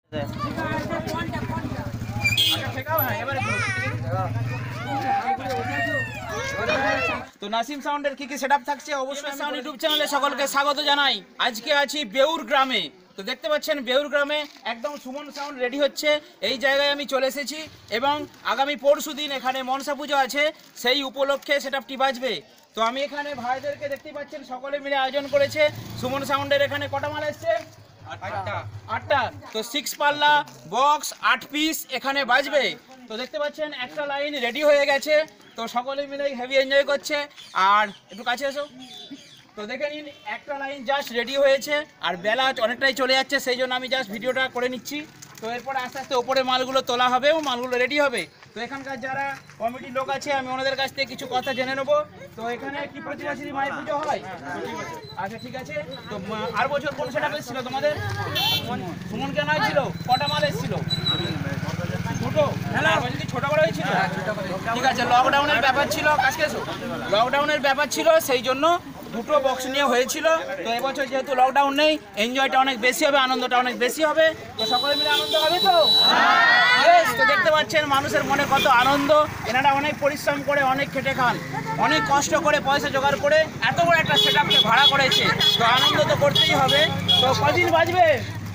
তো নাসিম সাউন্ডের কি কি সেটআপ থাকছে অবশ্যই সাউন্ড ইউটিউব চ্যানেলে সকলকে স্বাগত জানাই। আজকে আছি বেউর গ্রামে। তো দেখতে পাচ্ছেন বেউর গ্রামে একদম সুমন সাউন্ড রেডি হচ্ছে। এই জায়গায় আমি চলে এসেছি এবং আগামী পরশু দিন এখানে মনসা পুজো আছে, সেই উপলক্ষে সেটআপটি বাজবে। তো আমি এখানে ভাইদেরকে দেখতে পাচ্ছেন সকলে মিলে আয়োজন করেছে। সুমন সাউন্ডের এখানে কটা মাল এসছে? আটটা। তো 6 পাল্লা বক্স 8 পিস এখানে বাজবে। তো দেখতে পাচ্ছেন একটা লাইন রেডি হয়ে গেছে। তো সকলে মিলে হেভি এনজয় করছে। আর একটু কাছে এসো। তো দেখে নিন একটা লাইন জাস্ট রেডি হয়েছে, আর বেলা অনেকটাই চলে যাচ্ছে, সেই জন্য আমি জাস্ট ভিডিওটা করে নিচ্ছি। তো এরপরে আস্তে আস্তে ওপরে মালগুলো তোলা হবে এবং মালগুলো রেডি হবে। তো এখানকার যারা কমিটির লোক আছে আমি ওনাদের কাছ থেকে কিছু কথা জেনে নেবো। তো এখানে কি প্রতি বছরই মায়ের পুজো হয়? আচ্ছা ঠিক আছে। তো আর বছর কোন সেটা এসেছিল তোমাদের? সুমন কেন ছিল? কটা মাল এসেছিল? দুটো। ছোট বড় হয়েছিল? ঠিক আছে, লকডাউনের ব্যাপার ছিল, কাছে এসো। লকডাউনের ব্যাপার ছিল, সেই জন্য দুটো বক্স নিয়ে হয়েছিল। তো এবছর যেহেতু লকডাউন নেই, এনজয়টা অনেক বেশি হবে, আনন্দটা অনেক বেশি হবে। তো সকলে মিলে আনন্দ হবে তো? তো দেখতে পাচ্ছেন মানুষের মনে কত আনন্দ। এনারা অনেক পরিশ্রম করে, অনেক খেটে খান, অনেক কষ্ট করে পয়সা জোগাড় করে এত বড় একটা সেটআপকে ভাড়া করেছে। তো আনন্দ তো করতেই হবে। তো কদিন বাজবে?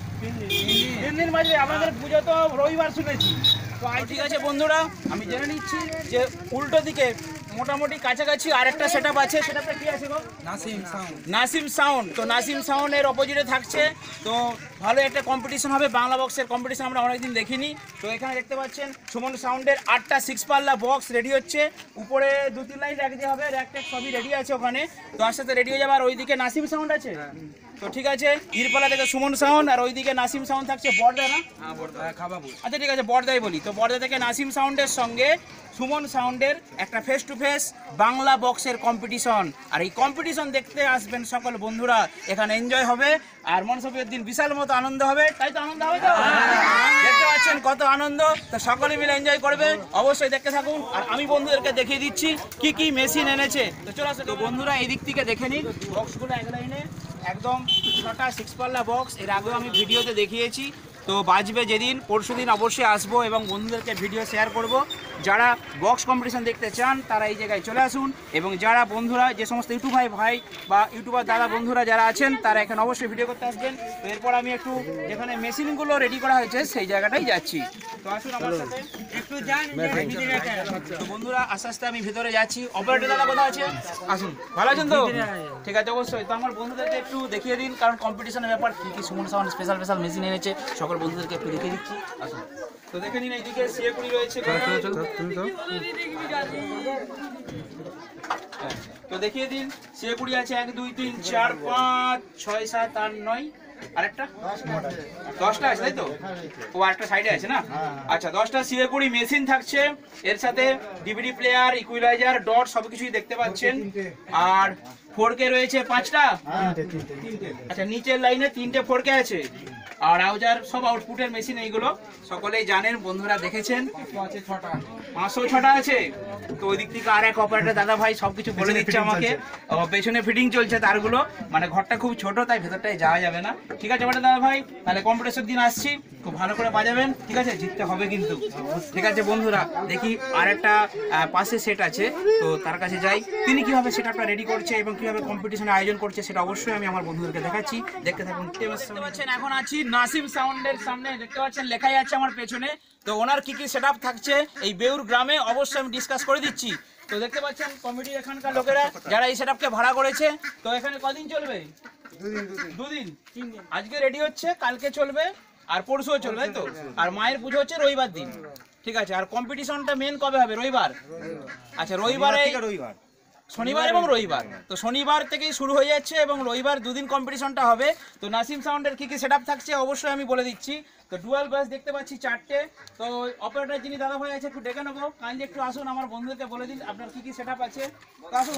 3 দিন বাজবে। আমাদের পুজো তো রবিবার শুনেছি। তো ঠিক আছে বন্ধুরা, আমি জেনে নিচ্ছি যে উল্টো দিকে মোটামুটি কাছাকাছি আরেকটা সেটআপ আছে। সেটআপটা কি আছে গো? নাসিম সাউন্ড। তো নাসিম সাউন্ডের অপোজিটে থাকছে। তো ভালো একটা কম্পিটিশন হবে, বাংলা বক্সের কম্পিটিশন আমরা অনেকদিন দেখিনি। তো এখানে দেখতে পাচ্ছেন সুমন সাউন্ডের 8টা 6 পাল্লা বক্স রেডি হচ্ছে। উপরে 2-3 লাইন র্যাক দিয়ে হবে, র্যাক ট্যাক সবই রেডি আছে ওখানে। তো আস্তে আস্তে রেডি হয়ে যাবে। আর ওইদিকে নাসিম সাউন্ড আছে। তো ঠিক আছে, ইরপালা থেকে সুমন সাউন্ড, আর ওইদিকে নাসিম সাউন্ড থাকছে বর্দা না? আচ্ছা ঠিক আছে, বর্দাই বলি। তো বর্দা থেকে নাসিম সাউন্ডের সঙ্গে সুমন সাউন্ডের একটা ফেস টু ফেস বাংলা বক্সের কম্পিটিশন। আর এই কম্পিটিশন দেখতে আসবেন সকল বন্ধুরা, এখানে এনজয় হবে। আর মনসা পুজোর দিন বিশাল মতো আনন্দ হবে। তাই তো? আনন্দ হবে তো? দেখতে পাচ্ছেন কত আনন্দ। তো সকলে মিলে এনজয় করবে, অবশ্যই দেখতে থাকুন। আর আমি বন্ধুদেরকে দেখিয়ে দিচ্ছি কি কি মেশিন এনেছে। তো চলো আসো। তো বন্ধুরা এই দিক থেকে দেখে নিন বক্সগুলো এক লাইনে একদম 6টা 6 পাল্লা বক্স। এর আগেও আমি ভিডিওতে দেখিয়েছি। তো বাজবে যেদিন, পরশু দিন অবশ্যই আসবো এবং বন্ধুদেরকে ভিডিও শেয়ার করব। যারা বক্স কম্পিটিশন দেখতে চান তারা এই জায়গায় চলে আসুন, এবং যারা বন্ধুরা যে সমস্ত ইউটিউবার ভাই বা ইউটিউবার দাদা বন্ধুরা যারা আছেন তারা এখানে অবশ্যই ভিডিও করতে আসবেন। তো এরপর আমি একটু যেখানে মেশিনগুলো রেডি করা হয়েছে সেই জায়গাটাই যাচ্ছি। তো আসুন আমার সাথে একটু যান। তো বন্ধুরা আস্তে আস্তে আমি ভিতরে যাচ্ছি। অপারেটর দাদা কোথায় আছে? আসুন। ভালো আছেন তো? ঠিক আছে, অবশ্যই। তো আমার বন্ধুদেরকে একটু দেখিয়ে দিন, কারণ কম্পিটিশনের ব্যাপার। কী কী সুমন সাউন্ড স্পেশাল মেশিন এনেছে সকল বন্ধুদেরকে একটু দেখিয়ে দিচ্ছি। আসুন। তো দেখে নিন এইদিকে সিএকুড়ি রয়েছে। তো দেখিয়ে দিন সিএকুড়ি আছে 1 2 3 4 5 6 7 8 9। আরেকটা 10টা আছে, তাই তো? ও আরেকটা সাইডে আছে না? আচ্ছা, 10টা সিএকুড়ি মেশিন থাকছে। এর সাথে ডিভিডি প্লেয়ার, ইকুইলাইজার, ডট সবকিছুই দেখতে পাচ্ছেন। আর 4K রয়েছে 5টা। আচ্ছা, নিচের লাইনে 3টে 4K আছে। আর আউজার সব আউটপুটের মেশিন এইগুলো সকলেই জানেন, বন্ধুরা দেখেছেন। 506টা আছে। তো ওই দিক থেকে আর এক অপারেটর দাদা ভাই সবকিছু বলে দিচ্ছে আমাকে। পেছনে ফিটিং চলছে তারগুলো, মানে ঘরটা খুব ছোট তাই ভেতরটায় যাওয়া যাবে না। ঠিক আছে অপারেটর দাদা ভাই, তাহলে কম্পিটিশন দিন আসছি, খুব ভালো করে বাজাবেন। ঠিক আছে, জিততে হবে কিন্তু। ঠিক আছে বন্ধুরা, দেখি আর একটা পাশে সেট আছে, তো তার কাছে যাই। তিনি কিভাবে সেটআপটা রেডি করছে এবং কিভাবে কম্পিটিশনের আয়োজন করছে সেটা অবশ্যই আমি আমার বন্ধুদেরকে দেখাচ্ছি। দেখতে থাকুন। দেখতে পাচ্ছেন এখন আছি নাসিম সাউন্ডের সামনে। দেখতে পাচ্ছেন লেখাই আছে আমার পেছনে। তো ওনার কি কি সেটআপ থাকছে এই বেউর গ্রামে অবশ্যই আমি ডিসকাস করে দিচ্ছি। তো দেখতে পাচ্ছেন কমিটির এখানকার লোকেরা যারা এই সেটআপকে ভাড়া করেছে। তো এখানে কদিন চলবে? 2 দিন। আজকে রেডি হচ্ছে, কালকে চলবে, আর পরশুও চলবে, তাই তো? আর মায়ের পুজো হচ্ছে রবিবার দিন। ঠিক আছে। আর কম্পিটিশনটা মেন কবে হবে? রবিবার। আচ্ছা, রবিবার, শনিবার এবং রবিবার। তো শনিবার থেকেই শুরু হয়ে যাচ্ছে এবং রবিবার 2 দিন কম্পিটিশনটা হবে। তো নাসিম সাউন্ডের কি কি সেটআপ থাকছে অবশ্যই আমি বলে দিচ্ছি। তো ডুয়াল বাস দেখতে পাচ্ছি 4টে। তো অপারেটর যিনি দাদা ভাই আছে একটু ডেকে নেবো, কাইন্ডলি একটু আসুন, আমার বন্ধুদেরকে বলে দিন আপনার কি কি সেটআপ আছে। তো আসুন।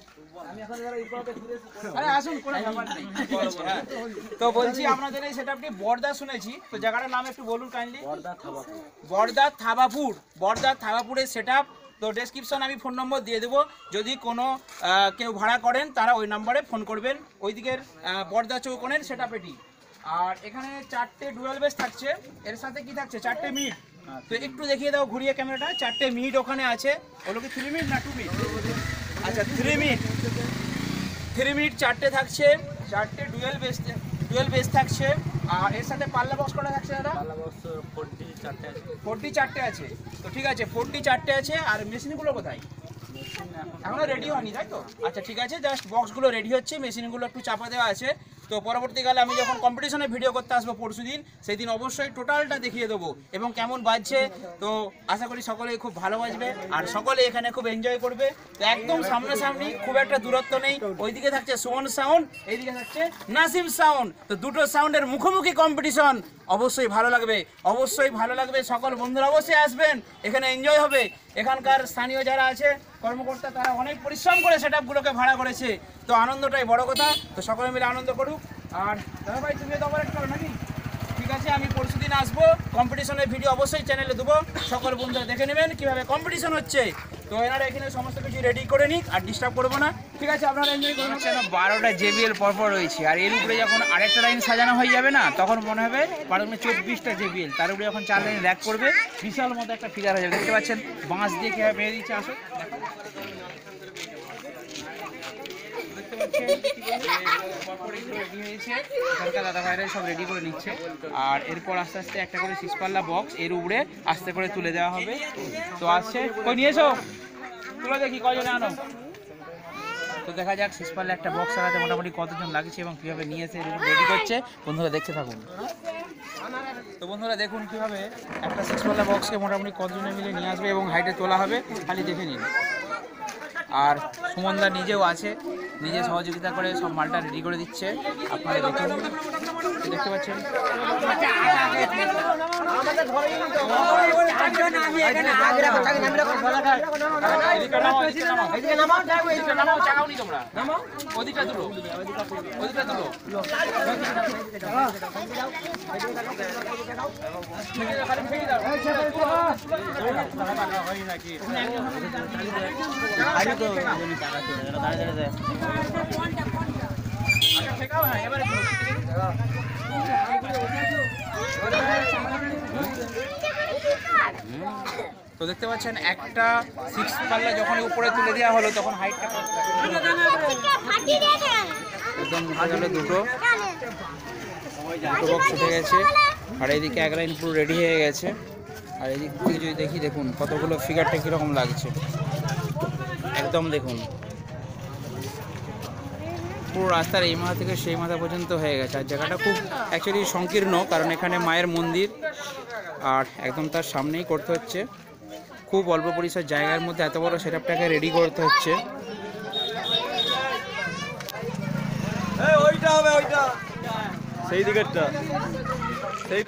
আরে আসুন, কোনো ব্যাপার নেই। তো বলছি আপনাদের এই সেটআপটি বর্দা শুনেছি, তো জায়গাটার নাম একটু বলুন কাইন্ডলি। বর্দা থাবাপুর। বর্দা থাবাপুরের সেটআপ। তো ডেসক্রিপশন আমি ফোন নম্বর দিয়ে দেবো, যদি কোনো কেউ ভাড়া করেন তারা ওই নম্বরে ফোন করবেন। ওই দিকের বর্দা চৌকনের সেটআপ এটি। আর এখানে 4টে ডুয়াল বেস থাকছে, এর সাথে কি থাকছে 4টে মিট। তো একটু দেখিয়ে দাও ঘুরিয়ে ক্যামেরাটা, 4টে মিট ওখানে আছে। ওগুলো কি 3 মিট না 2 মিট? আচ্ছা 3 মিট, 3 মিট 4টে থাকছে, 4টে ডুয়াল বেস থাকছে। আর এর সাথে পাল্লা বক্স কটা থাকছে দাদা? পাল্লা বক্স 40 4টে আছে। তো ঠিক আছে 4টে আছে। আর মেশিনগুলো কোথায়? এখনো রেডি হয়নি তাই তো? আচ্ছা ঠিক আছে, জাস্ট বক্সগুলো রেডি হচ্ছে, মেশিনগুলো একটু চাপা দেওয়া আছে। তো পরবর্তীকালে আমি যখন কম্পিটিশনে ভিডিও করতে আসবো পরশুদিন, সেই দিন অবশ্যই টোটালটা দেখিয়ে দেবো এবং কেমন বাজছে। তো আশা করি সকলেই খুব ভালো বাজবে আর সকলে এখানে খুব এনজয় করবে। তো একদম সামনাসামনি, খুব একটা দূরত্ব নেই। ওইদিকে থাকছে সুমন সাউন্ড, এইদিকে থাকছে নাসিম সাউন্ড। তো দুটো সাউন্ডের মুখোমুখি কম্পিটিশন, অবশ্যই ভালো লাগবে। সকল বন্ধুরা অবশ্যই আসবেন, এখানে এনজয় হবে। এখানকার স্থানীয় যারা আছে কর্মকর্তা, তারা অনেক পরিশ্রম করে সেটআপগুলোকে ভাড়া করেছে। তো আনন্দটাই বড় কথা, তো সকলে মিলে আনন্দ করুক। আর দাদা ভাই তুমি তো আবার একটা নাকি? ঠিক আছে, আমি পরশুদিন আসবো, কম্পিটিশনের ভিডিও অবশ্যই চ্যানেলে দেবো, সকল বন্ধুরা দেখে নেবেন কীভাবে কম্পিটিশন হচ্ছে। তো এনারা এখানে সমস্ত কিছু রেডি করে নিক, আর ডিস্টার্ব করবো না। ঠিক আছে, আপনারা এনজয় করুন। 12টা JBL পরপর রয়েছে, আর এর উপরে যখন আরেকটা লাইন সাজানো হয়ে যাবে না, তখন মনে হবে 24টা JBL, তার উপরে যখন 4 লাইন র্যাক করবে, বিশাল মতো একটা ফিগার হয়ে যাবে। দেখতে পাচ্ছেন বাঁশ দিয়ে কীভাবে বেরিয়ে দিচ্ছে। আসো দাদা ভাইরা সব রেডি করে নিচ্ছে। আর এরপর আস্তে আস্তে একটা করে 6 পাল্লা বক্স এর উপরে আস্তে করে তুলে দেওয়া হবে। তো আসছে, কই নিয়েছো? তুলে দেখি কয়জনে আনো। তো দেখা যাক 6 পাল্লা একটা বক্স চালাতে মোটামুটি কতজন লাগছে এবং কীভাবে নিয়ে এসে রেডি করছে। বন্ধুরা দেখতে থাকুন। তো বন্ধুরা দেখুন কীভাবে একটা 6 পাল্লা বক্সকে মোটামুটি কতজনে মিলে নিয়ে আসবে এবং হাইটে তোলা হবে, খালি দেখে নিন। আর সুমনদা নিজেও আছে, নিজে সহযোগিতা করে সব মালটা রেডি করে দিচ্ছে। আপনারা দেখুন, দেখতে পাচ্ছেন। তো দেখতে পাচ্ছেন একটা 6 পাল্লা যখন উপরে তুলে দেওয়া হলো, তখন হাইটটা একদম দুটো বক্স উঠে গেছে। আর এইদিকে এক লাইন পুরো রেডি হয়ে গেছে। আর এদিক থেকে যদি দেখি, দেখুন কতগুলো ফিগারটা কীরকম লাগছে। একদম দেখুন পুরো রাস্তার এই মাথা থেকে সেই মাথা পর্যন্ত হয়ে গেছে। আর জায়গাটা খুব অ্যাকচুয়ালি সংকীর্ণ, কারণ এখানে মায়ের মন্দির আর একদম তার সামনেই করতে হচ্ছে। খুব অল্প পরিসর জায়গার মধ্যে এত বড় সেটআপটাকে রেডি করতে হচ্ছে। ওইটা হবে, ওইটা সেই দিকেরটা।